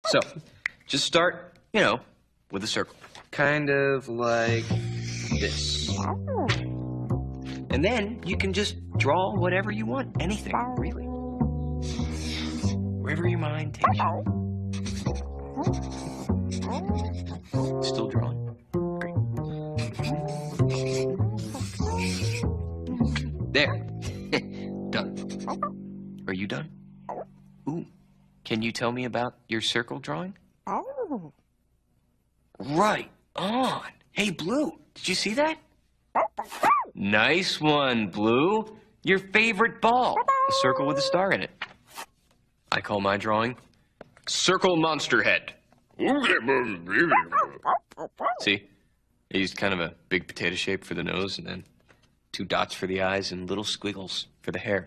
So, just start, with a circle. Kind of like this. And then you can just draw whatever you want. Anything, really. Wherever your mind takes you. Still drawing? Great. There. Done. Are you done? Ooh. Can you tell me about your circle drawing? Right on. Hey, Blue, did you see that? Nice one, Blue. Your favorite ball. A circle with a star in it. I call my drawing Circle Monster Head. See? I used kind of a big potato shape for the nose and then 2 dots for the eyes and little squiggles for the hair.